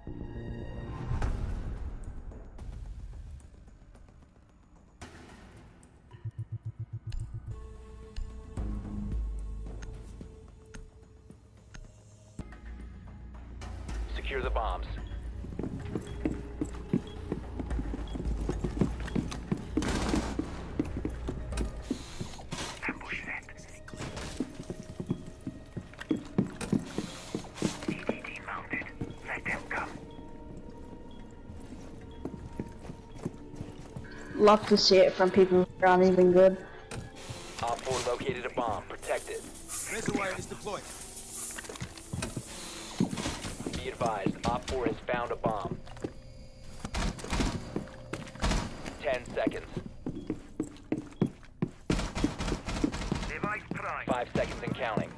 Secure the bombs. Ambush set. TDD mounted. Let them come. Love to see it from people who aren't even good. Op 4 located a bomb. Protect it. Razor wire is deployed. Be advised, Op 4 has found a bomb. 10 seconds. Device prime. 5 seconds and counting.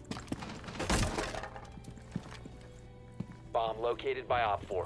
Bomb located by Op 4.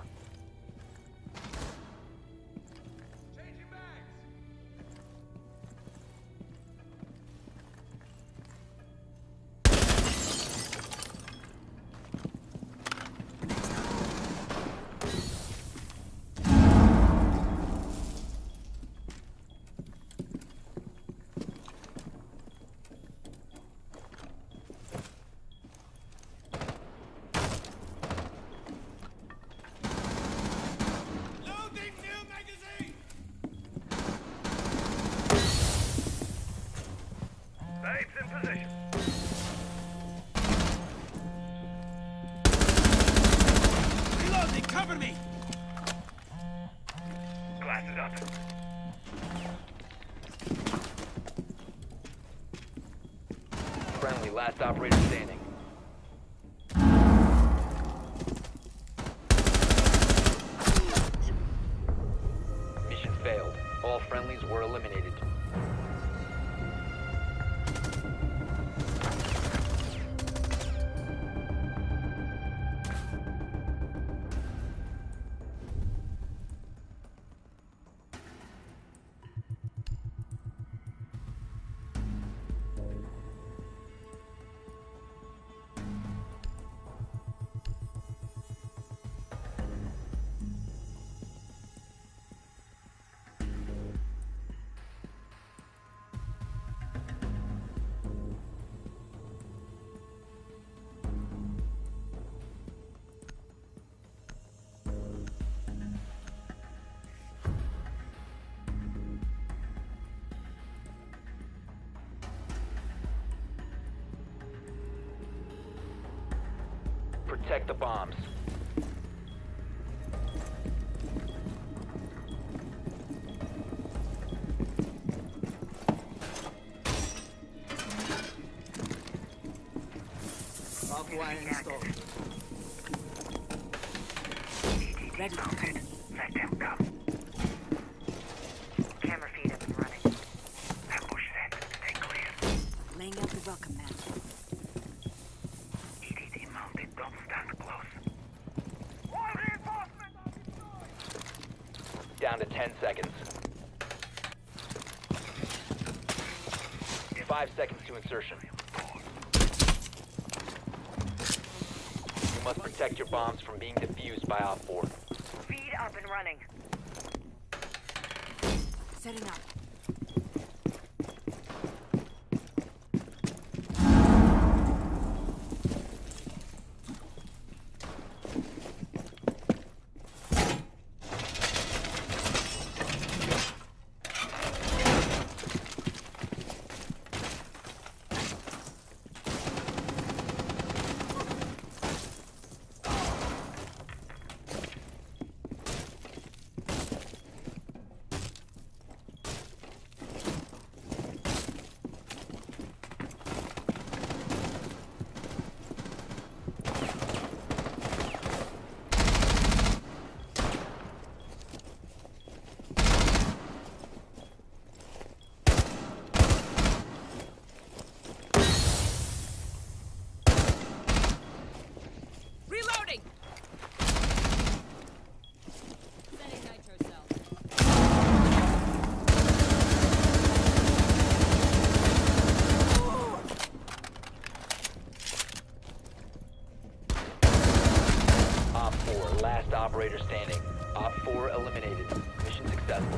Babes in position. Reloading, cover me! Glasses up. Friendly, last operator standing. Mission failed. All friendlies were eliminated. Protect the bombs. Barbed wire installed. Ready. Mounted. Let them come. Camera feed up and running. Ambush set. Stay clear. Laying out the welcome mat. TDD mounted. Don't stand close. More reinforcements are deployed. Down to 10 seconds. 5 seconds to insertion. You must protect your bombs from being defused by Op 4. Feed up and running. Setting up. Last operator standing. Op 4 eliminated. Mission successful.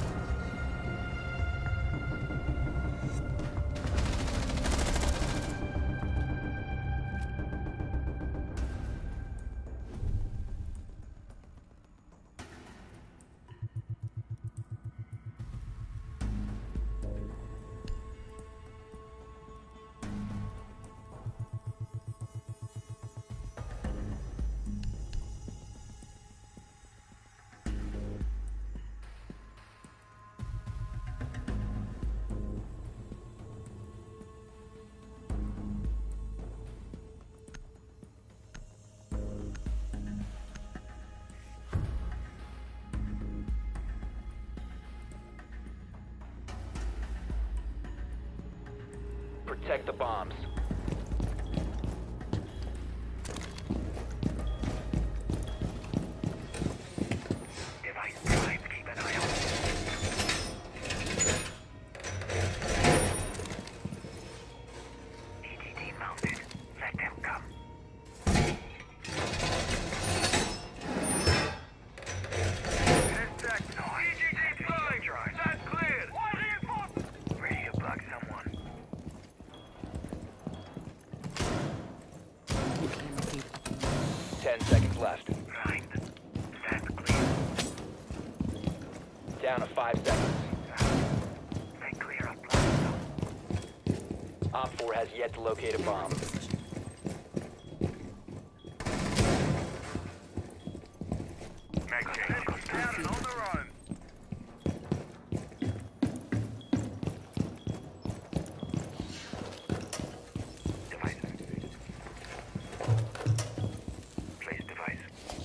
Protect the bombs. Device primed. Keep an eye on. EDD mounted. Let them come. EDD primed. That's cleared. Ready to bug someone. Camera feed up and running. 10 seconds left. Primed. That's clear. Down to 5 seconds. They clear up blast zone. Op 4 has yet to locate a bomb. Down and on the run. Device activated. Place device.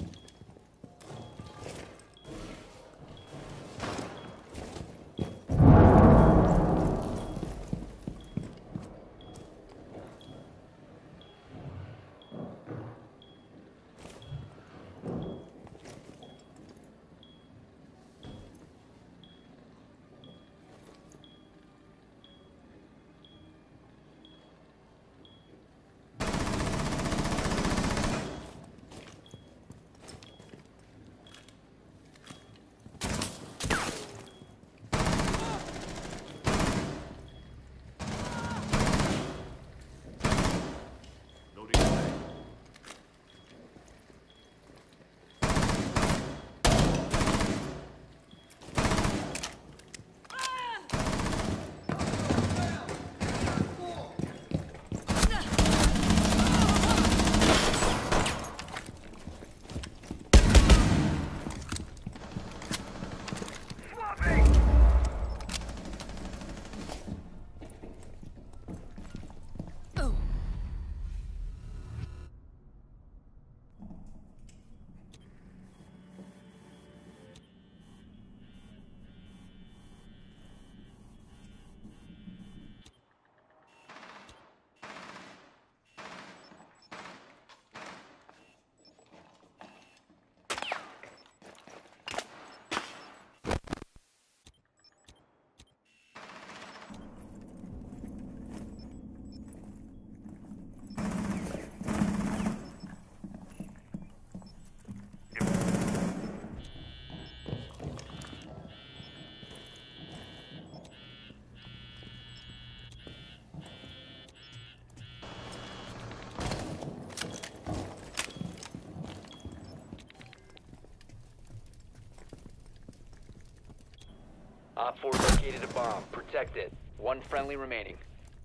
Op 4 located a bomb. Protect it. One friendly remaining.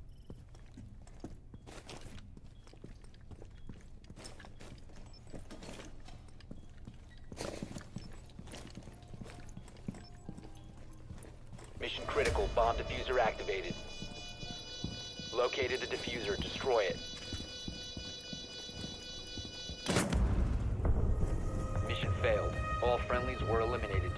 Mission critical. Bomb diffuser activated. Located the diffuser. Destroy it. Mission failed. All friendlies were eliminated.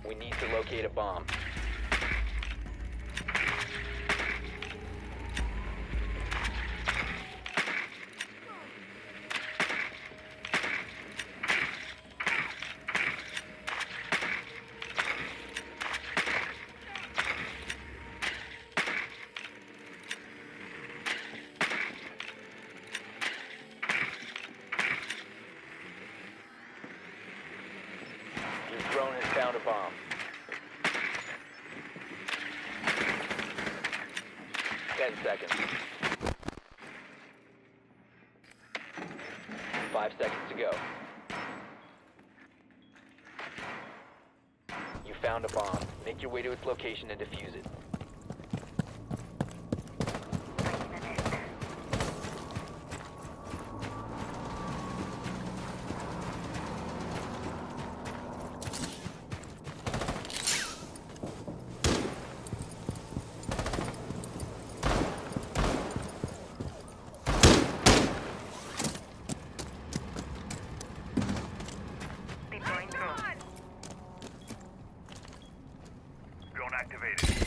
We need to locate a bomb. Your drone has found a bomb. 10 seconds. 5 seconds to go. You found a bomb. Make your way to its location and defuse it. Drone activated.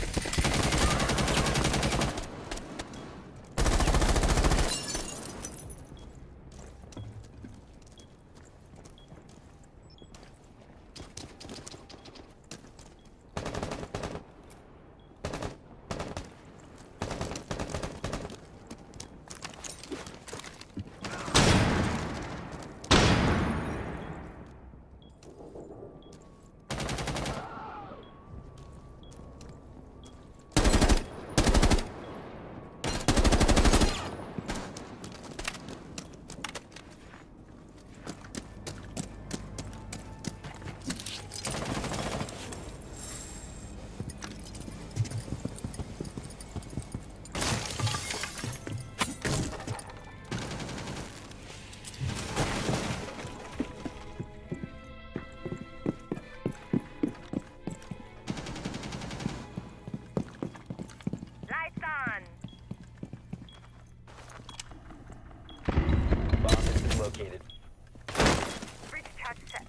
Bomb has been located. Breach charge set.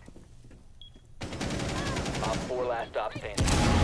Op 4 last stop standing.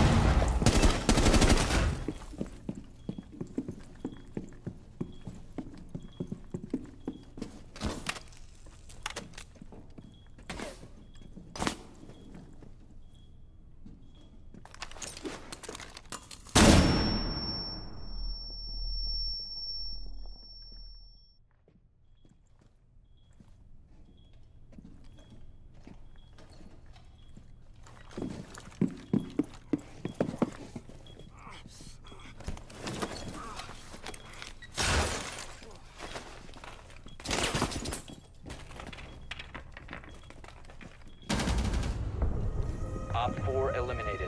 Op 4 eliminated.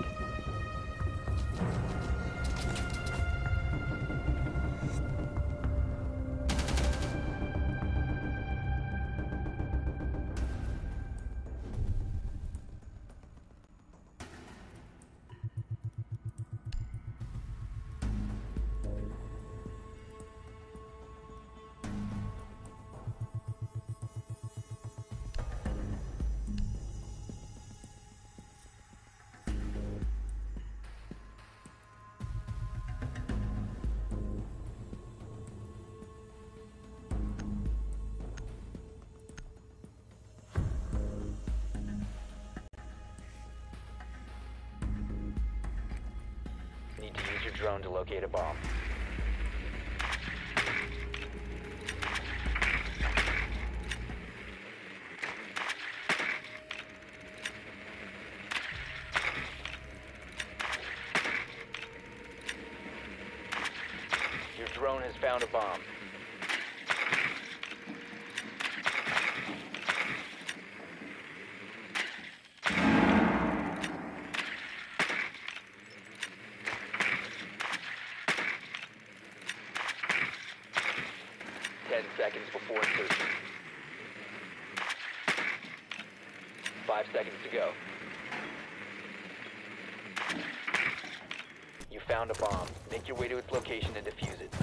Need to use your drone to locate a bomb. Your drone has found a bomb. Seconds before insertion. 5 seconds to go. You found a bomb. Make your way to its location and defuse it.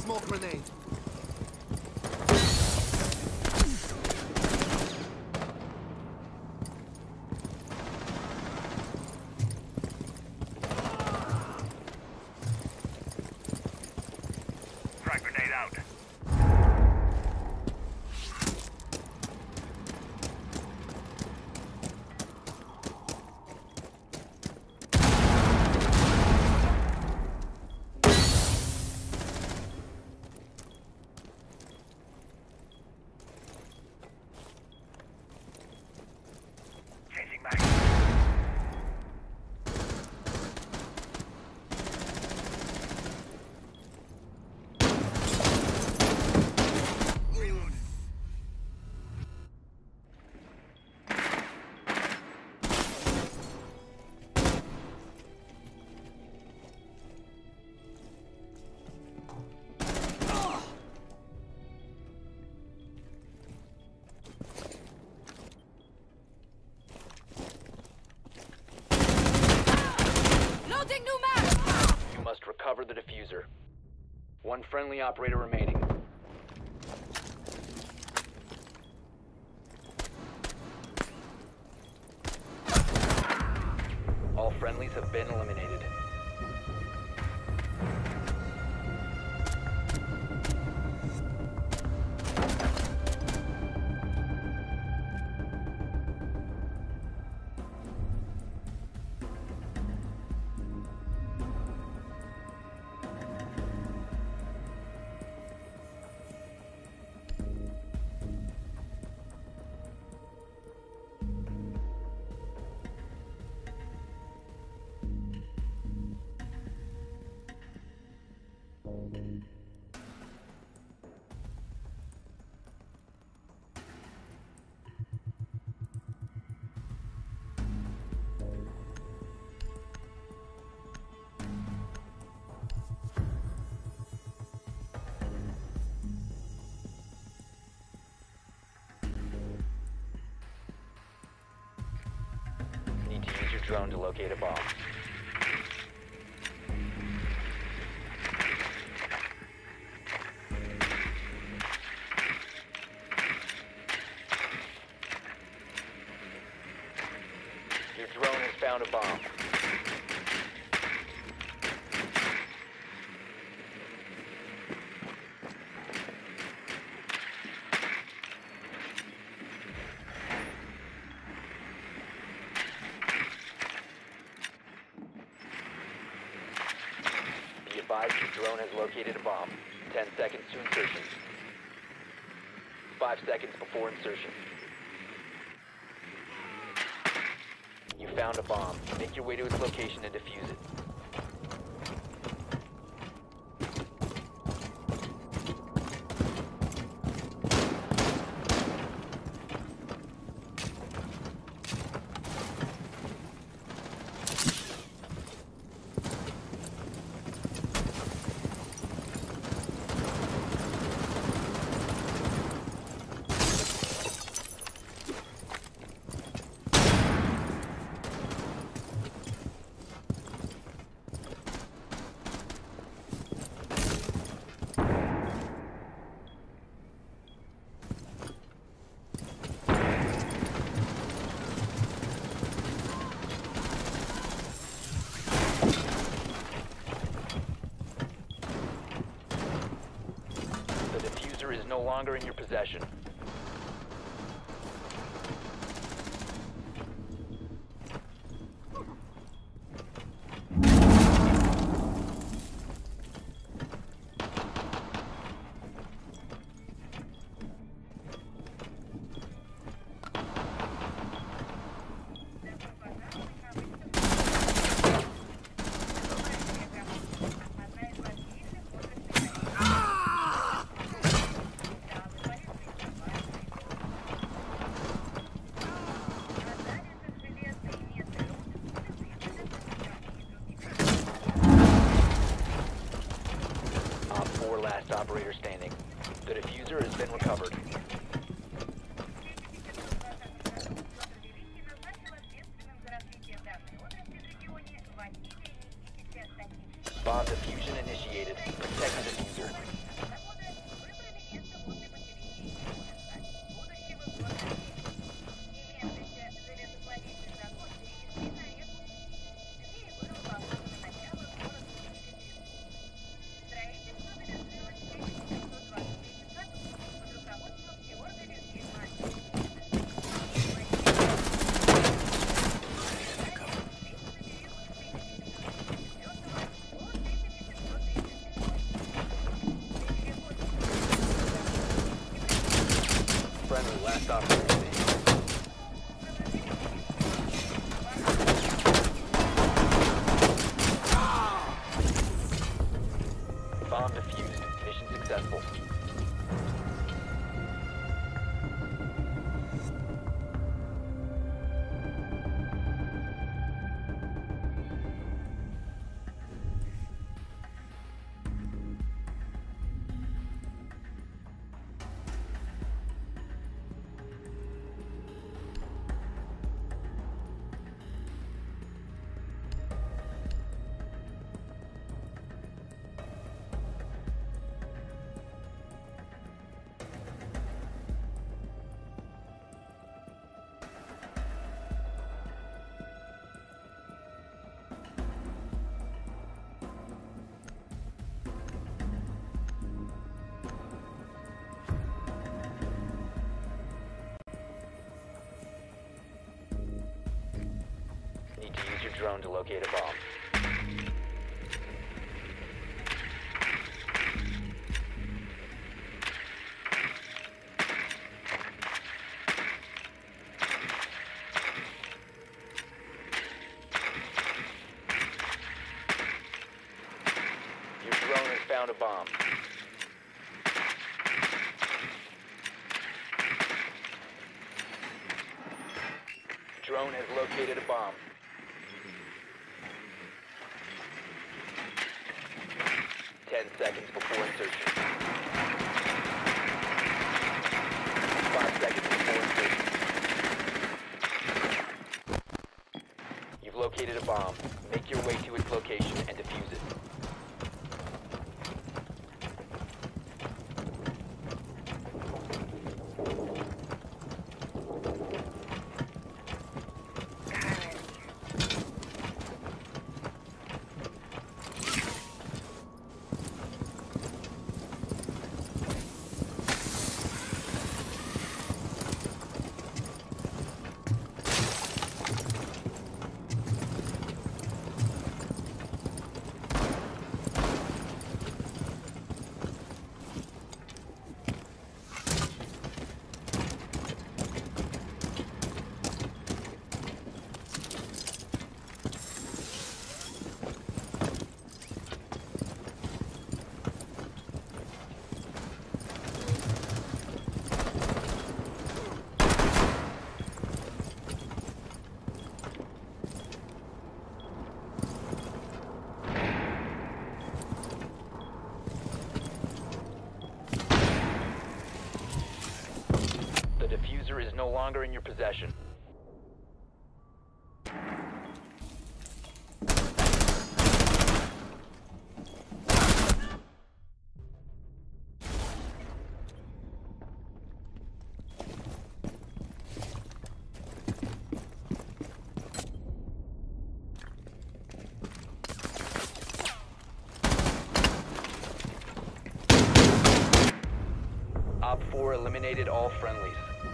Smoke grenade. Frag grenade out. Changing back. Reload. Loading new map! You must recover the diffuser. One friendly operator remaining. All friendlies have been eliminated. Need to use your drone to locate a bomb. Your drone has found a bomb. Be advised your drone has located a bomb. 10 seconds to insertion. 5 seconds before insertion. You found a bomb. Make your way to its location and defuse it. The diffuser is no longer in your possession. Last operator standing. The diffuser has been recovered. Bomb diffusion initiated. Protect the diffuser. Friendly, last opportunity. Bomb defused. Mission successful. Need to use your drone to locate a bomb. Your drone has found a bomb. Drone has located a bomb. Seconds before insertion. 5 seconds before insertion. You've located a bomb. Make your way to its location and defuse it. The diffuser is no longer in your possession. Op 4 eliminated all friendlies.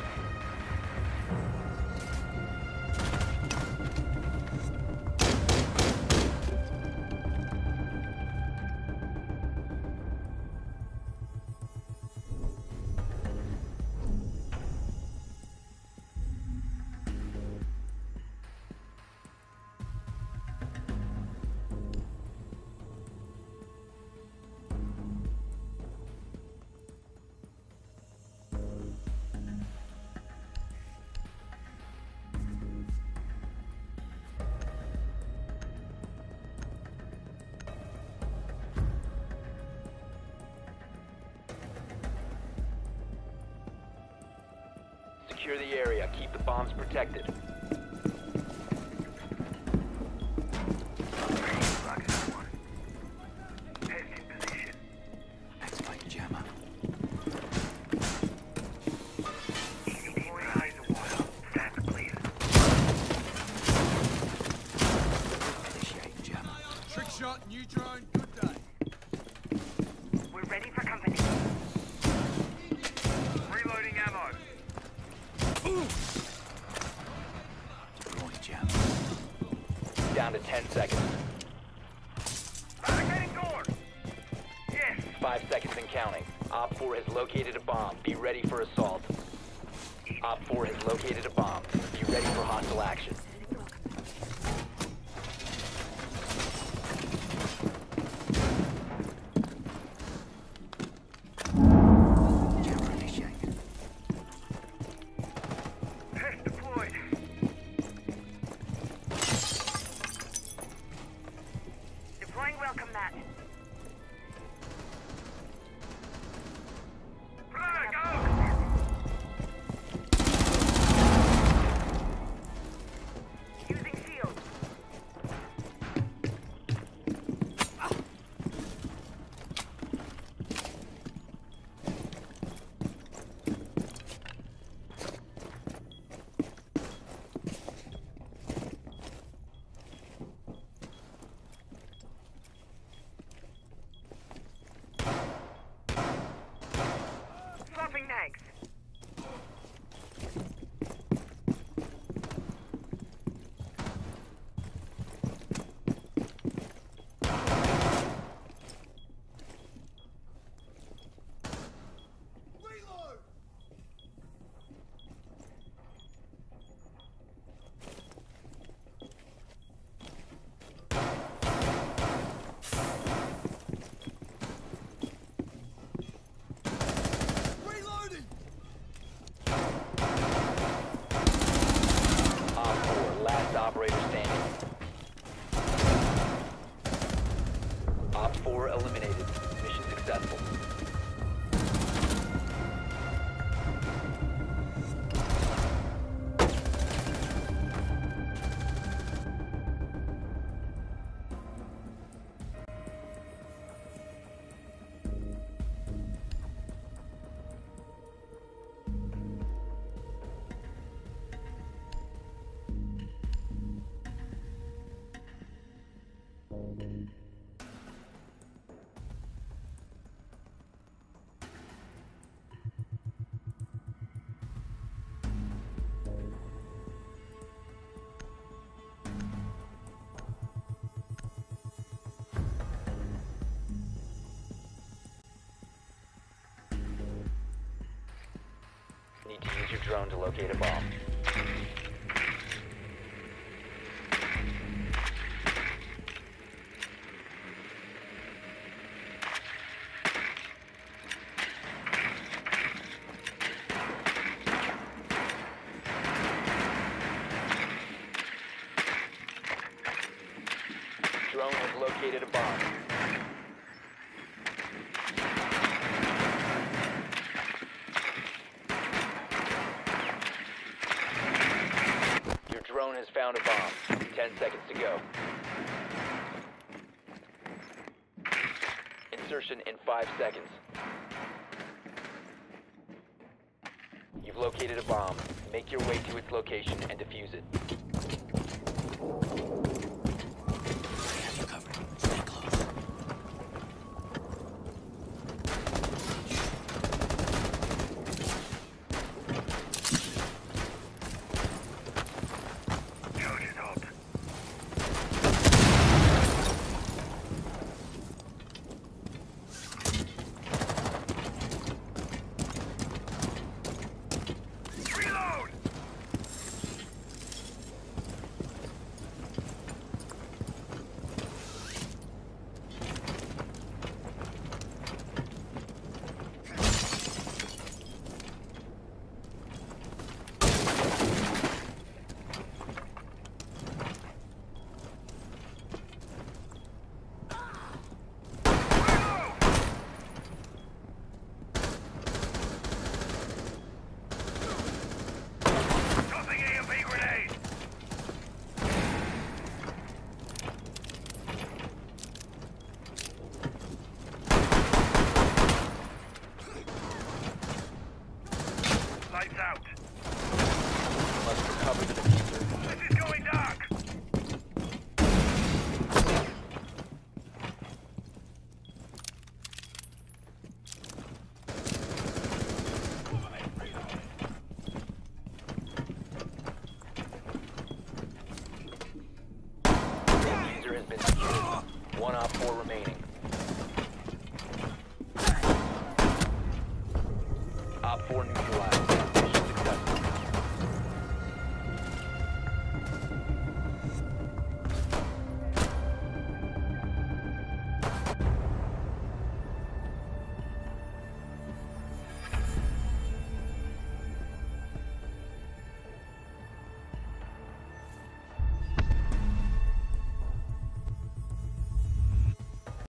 Secure the area. Keep the bombs protected. Ready to rock someone. shot, new drone, good day. We're ready for company. Reloading ammo. Down to 10 seconds. Barricading door. Yes. 5 seconds and counting. Op 4 has located a bomb. Be ready for assault. Op 4 has located a bomb. Be ready for hostile action. Test deployed. Deploying welcome mat. Grenade, go! Using shield. Swapping nags. Reload! Reloading! Op 4, last operator standing. Op 4 eliminated. Mission successful. Need to use your drone to locate a bomb. Drone has located a bomb. Your drone has found a bomb. 10 seconds to go. Insertion in 5 seconds. You've located a bomb. Make your way to its location and defuse it. Charges up. Reload! been secured. One Op 4 remaining. Op 4 neutralized.